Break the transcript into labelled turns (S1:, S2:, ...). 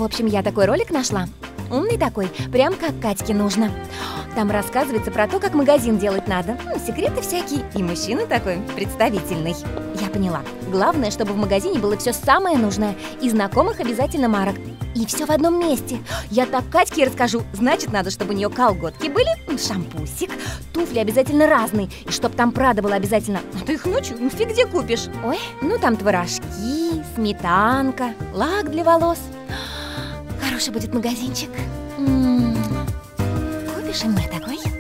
S1: общем, я такой ролик нашла. Умный такой, прям как Катьке нужно. Там рассказывается про то, как магазин делать надо. Секреты всякие. И мужчина такой представительный. Я поняла. Главное, чтобы в магазине было все самое нужное. И знакомых обязательно марок. И все в одном месте. Я так Катьке расскажу. Значит, надо, чтобы у нее колготки были, шампусик, туфли обязательно разные. И чтоб там Прада было обязательно. А ты их ночью фиг где купишь. Ой, ну там творожки, сметанка, лак для волос. Хороший будет магазинчик. Купишь и мне такой?